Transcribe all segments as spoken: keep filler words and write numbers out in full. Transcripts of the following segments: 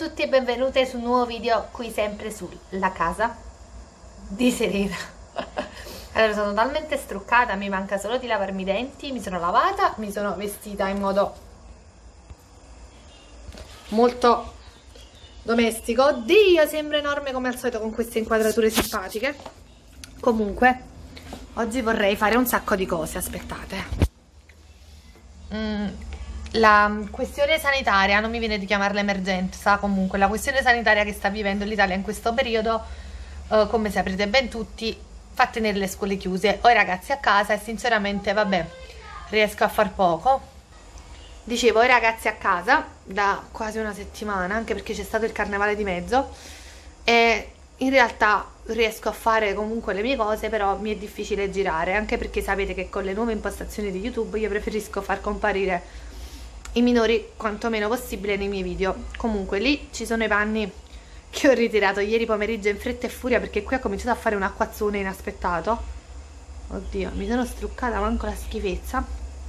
tutti e benvenute su un nuovo video qui sempre sulla casa di Serena. Allora, sono talmente struccata, mi manca solo di lavarmi i denti, mi sono lavata, mi sono vestita in modo molto domestico. Oddio, sembra enorme come al solito con queste inquadrature simpatiche. Comunque, oggi vorrei fare un sacco di cose, aspettate. Mm. La questione sanitaria, non mi viene di chiamarla emergenza, comunque la questione sanitaria che sta vivendo l'Italia in questo periodo, eh, come saprete ben tutti, fa tenere le scuole chiuse, ho i ragazzi a casa e sinceramente vabbè, riesco a far poco. Dicevo, ho i ragazzi a casa da quasi una settimana, anche perché c'è stato il carnevale di mezzo, e in realtà riesco a fare comunque le mie cose, però mi è difficile girare, anche perché sapete che con le nuove impostazioni di YouTube io preferisco far comparire i minori quantomeno possibile nei miei video. Comunque lì ci sono i panni che ho ritirato ieri pomeriggio in fretta e furia, perché qui ha cominciato a fare un acquazzone inaspettato. Oddio, mi sono struccata manco la schifezza.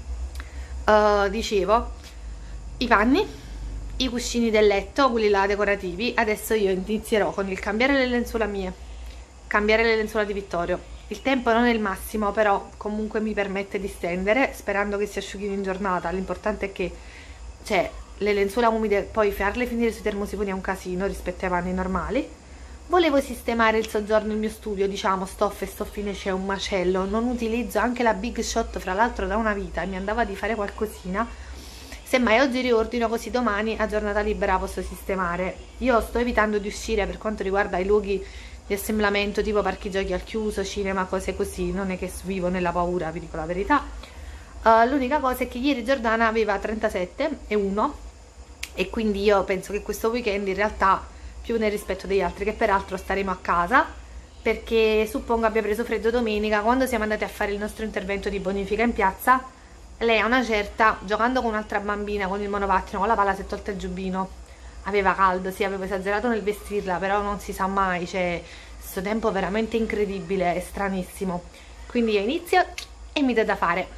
Uh, dicevo, i panni, i cuscini del letto, quelli là decorativi. Adesso io inizierò con il cambiare le lenzuola mie, cambiare le lenzuola di Vittorio. Il tempo non è il massimo, però comunque mi permette di stendere, sperando che si asciughino in giornata. L'importante è che, cioè, le lenzuola umide poi farle finire sui termosifoni è un casino rispetto ai panni normali. Volevo sistemare il soggiorno, il mio studio, diciamo, stoffe e stoffine, c'è un macello. Non utilizzo anche la Big Shot, fra l'altro, da una vita, e mi andava di fare qualcosina. Semmai oggi riordino, così domani a giornata libera posso sistemare. Io sto evitando di uscire per quanto riguarda i luoghi di assemblamento, tipo parchi giochi al chiuso, cinema, cose così. Non è che vivo nella paura, vi dico la verità. Uh, l'unica cosa è che ieri Giordana aveva trentasette e uno, e quindi io penso che questo weekend in realtà, più nel rispetto degli altri, che peraltro staremo a casa, perché suppongo abbia preso freddo domenica. Quando siamo andati a fare il nostro intervento di bonifica in piazza, lei a una certa, giocando con un'altra bambina con il monopattino, con la palla, si è tolta il giubbino. Aveva caldo, sì, avevo esagerato nel vestirla, però non si sa mai, c'è questo tempo veramente incredibile e stranissimo. Quindi io inizio e mi do da fare.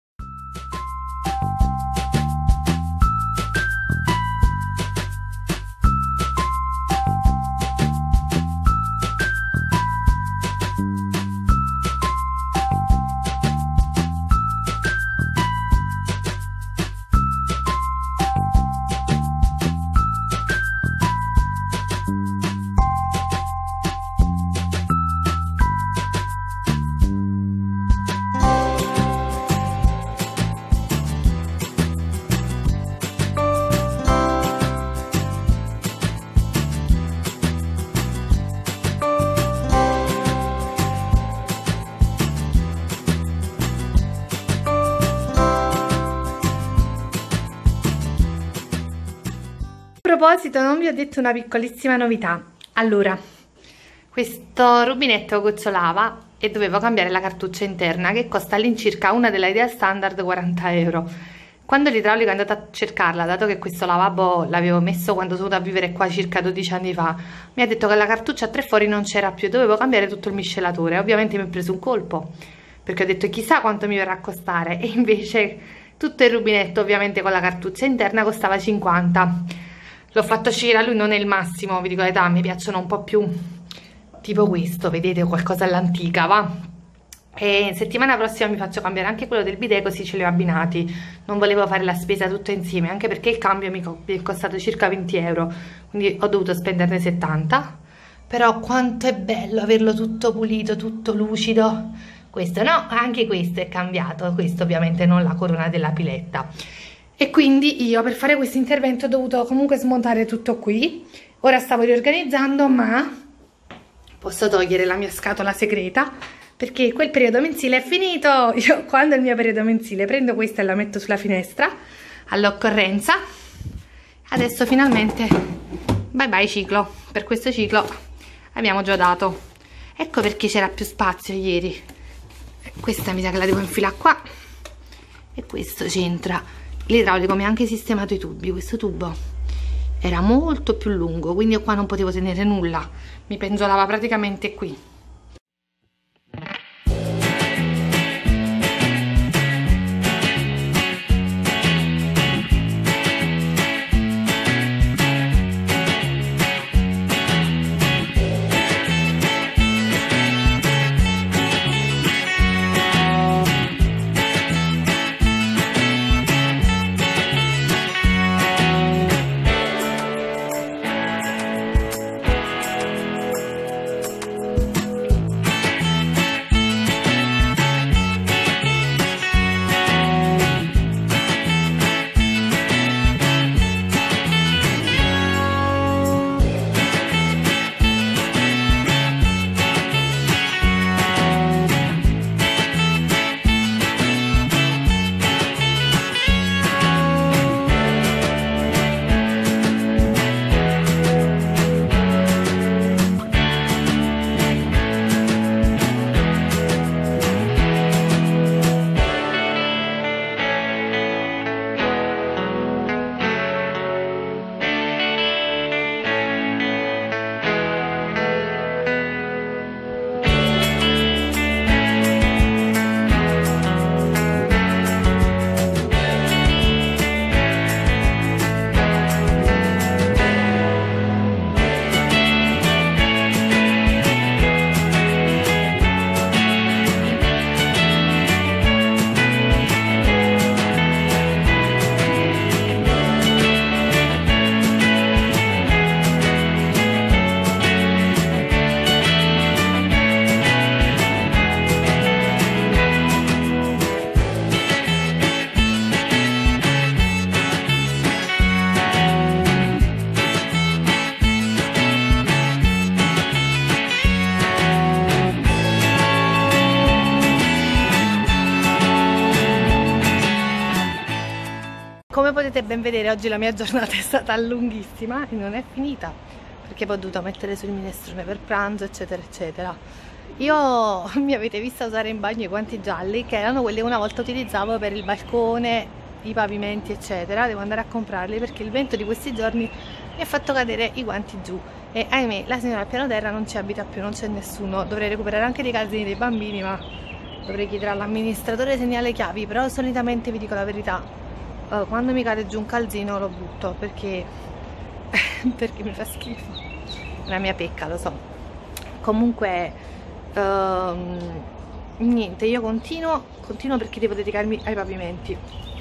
A proposito, non vi ho detto una piccolissima novità. Allora, questo rubinetto gocciolava e dovevo cambiare la cartuccia interna, che costa all'incirca, una della Ideal Standard, quaranta euro. Quando l'idraulico è andato a cercarla, dato che questo lavabo l'avevo messo quando sono venuta a vivere qua circa dodici anni fa, mi ha detto che la cartuccia a tre fori non c'era più, dovevo cambiare tutto il miscelatore. Ovviamente mi ho preso un colpo, perché ho detto chissà quanto mi verrà a costare, e invece tutto il rubinetto, ovviamente con la cartuccia interna, costava cinquanta. L'ho fatto uscire, a lui non è il massimo, vi dico la verità, mi piacciono un po' più tipo questo, vedete, qualcosa all'antica, va? E settimana prossima mi faccio cambiare anche quello del bidet, così ce li ho abbinati. Non volevo fare la spesa tutto insieme, anche perché il cambio mi è costato circa venti euro, quindi ho dovuto spenderne settanta. Però quanto è bello averlo tutto pulito, tutto lucido. Questo no, anche questo è cambiato, questo ovviamente non la corona della piletta. E quindi io, per fare questo intervento, ho dovuto comunque smontare tutto qui. Ora stavo riorganizzando, ma posso togliere la mia scatola segreta, perché quel periodo mensile è finito. Io, quando è il mio periodo mensile, prendo questa e la metto sulla finestra all'occorrenza. Adesso finalmente bye bye ciclo. Per questo ciclo abbiamo già dato. Ecco perché c'era più spazio ieri. Questa mi sa che la devo infilare qua, e questo c'entra. L'idraulico mi ha anche sistemato i tubi. Questo tubo era molto più lungo, quindi io qua non potevo tenere nulla, mi pengiolava praticamente qui. come potete ben vedere oggi la mia giornata è stata lunghissima e non è finita, perché poi ho dovuto mettere sul minestrone per pranzo eccetera eccetera. Io mi avete vista usare in bagno i guanti gialli, che erano quelli che una volta utilizzavo per il balcone, i pavimenti eccetera. Devo andare a comprarli perché il vento di questi giorni mi ha fatto cadere i guanti giù e ahimè la signora al piano terra non ci abita più, non c'è nessuno. Dovrei recuperare anche dei calzini dei bambini, ma dovrei chiedere all'amministratore se ne ha le chiavi. Però solitamente, vi dico la verità, Uh, quando mi cade giù un calzino lo butto perché perché mi fa schifo. È la mia pecca, lo so. Comunque uh, niente, io continuo continuo perché devo dedicarmi ai pavimenti.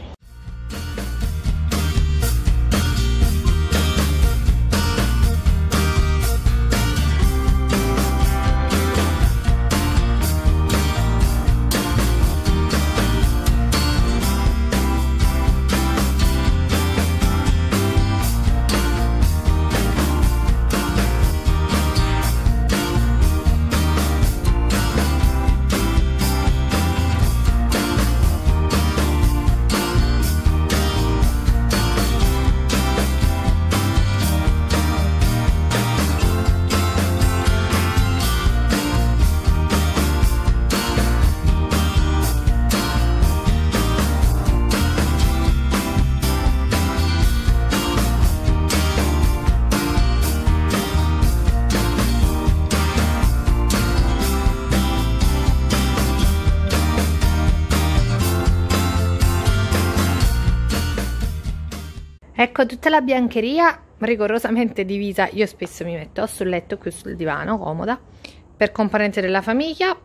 Ecco tutta la biancheria rigorosamente divisa. Io spesso mi metto o sul letto o qui sul divano, comoda, per componente della famiglia,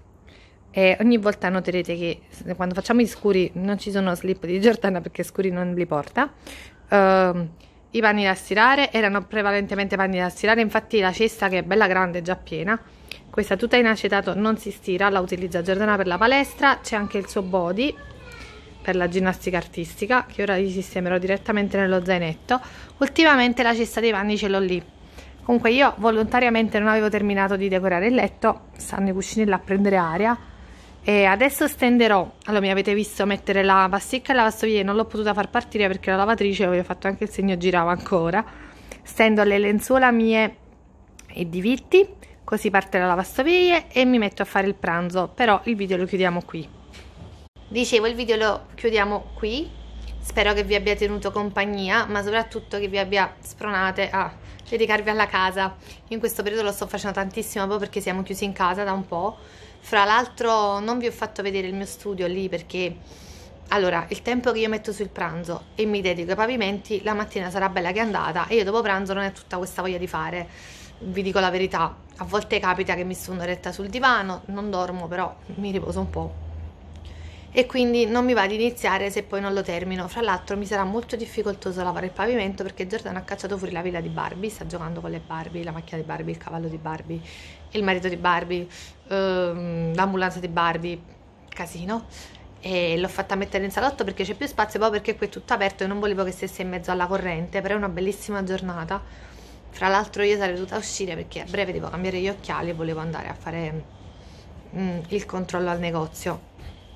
e ogni volta noterete che quando facciamo gli scuri non ci sono slip di Giordana perché scuri non li porta. Uh, i panni da stirare erano prevalentemente panni da stirare, infatti la cesta, che è bella grande, è già piena. Questa tutta in acetato non si stira, la utilizza Giordana per la palestra. C'è anche il suo body per la ginnastica artistica, che ora gli sistemerò direttamente nello zainetto. Ultimamente la cesta dei panni ce l'ho lì. Comunque io volontariamente non avevo terminato di decorare il letto, stanno i cuscini là a prendere aria, e adesso stenderò. Allora, mi avete visto mettere la pasticca e la lavastoviglie, non l'ho potuta far partire perché la lavatrice, avevo fatto anche il segno, girava ancora. Stendo le lenzuola mie e di Vitti, così parte la lavastoviglie e mi metto a fare il pranzo. Però il video lo chiudiamo qui. Dicevo, il video lo chiudiamo qui. Spero che vi abbia tenuto compagnia, ma soprattutto che vi abbia spronate a dedicarvi alla casa. Io in questo periodo lo sto facendo tantissimo proprio perché siamo chiusi in casa da un po'. Fra l'altro non vi ho fatto vedere il mio studio lì perché, allora, il tempo che io metto sul pranzo e mi dedico ai pavimenti, la mattina sarà bella che è andata e io dopo pranzo non ho tutta questa voglia di fare. Vi dico la verità, a volte capita che mi sto un'oretta sul divano, non dormo, però mi riposo un po'. E quindi non mi va di iniziare se poi non lo termino. Fra l'altro mi sarà molto difficoltoso lavare il pavimento perché Giordano ha cacciato fuori la villa di Barbie, sta giocando con le Barbie, la macchina di Barbie, il cavallo di Barbie, il marito di Barbie, ehm, l'ambulanza di Barbie, casino. E l'ho fatta mettere in salotto perché c'è più spazio, poi perché qui è tutto aperto e non volevo che stesse in mezzo alla corrente. Però è una bellissima giornata. Fra l'altro io sarei dovuta uscire perché a breve devo cambiare gli occhiali e volevo andare a fare mm, il controllo al negozio.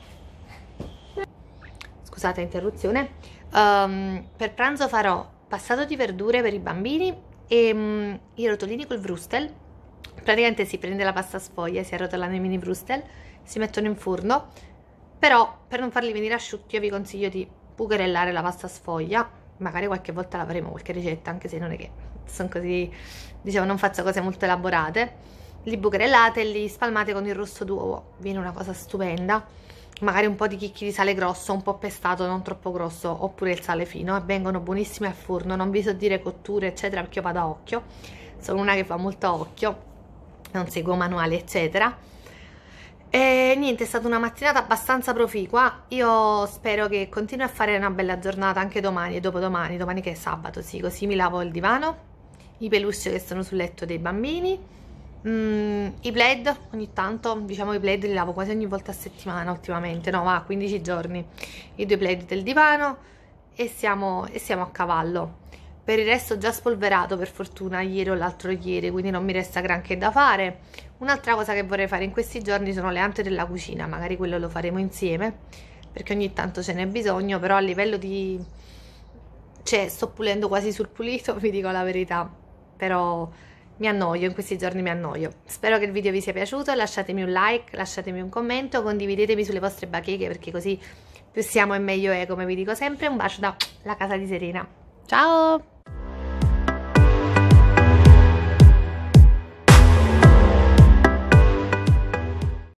Scusate interruzione. Um, per pranzo farò passato di verdure per i bambini e um, i rotolini col vrustel. Praticamente si prende la pasta sfoglia, si arrotolano i mini vrustel, si mettono in forno. Però per non farli venire asciutti io vi consiglio di bucherellare la pasta sfoglia. Magari qualche volta la faremo qualche ricetta, anche se non è che sono così, diciamo, non faccio cose molto elaborate. Li bucherellate e li spalmate con il rosso d'uovo, viene una cosa stupenda. Magari un po' di chicchi di sale grosso, un po' pestato, non troppo grosso, oppure il sale fino, e vengono buonissimi al forno. Non vi so dire cotture eccetera perché io vado a occhio, sono una che fa molto a occhio, non seguo manuali eccetera. E niente, è stata una mattinata abbastanza proficua. Io spero che continui a fare una bella giornata anche domani e dopodomani, domani che è sabato, sì, così mi lavo il divano, i peluche che sono sul letto dei bambini. Mm, i plaid ogni tanto, diciamo i plaid li lavo quasi ogni volta a settimana ultimamente, no va, quindici giorni, i due plaid del divano e siamo, e siamo a cavallo. Per il resto ho già spolverato per fortuna ieri o l'altro ieri, quindi non mi resta granché da fare. Un'altra cosa che vorrei fare in questi giorni sono le ante della cucina, magari quello lo faremo insieme perché ogni tanto ce n'è bisogno, però a livello di cioè sto pulendo quasi sul pulito, vi dico la verità, però mi annoio, in questi giorni mi annoio. Spero che il video vi sia piaciuto, lasciatemi un like, lasciatemi un commento, condividetemi sulle vostre bacheche, perché così più siamo e meglio è, come vi dico sempre. Un bacio da la casa di Serena, ciao!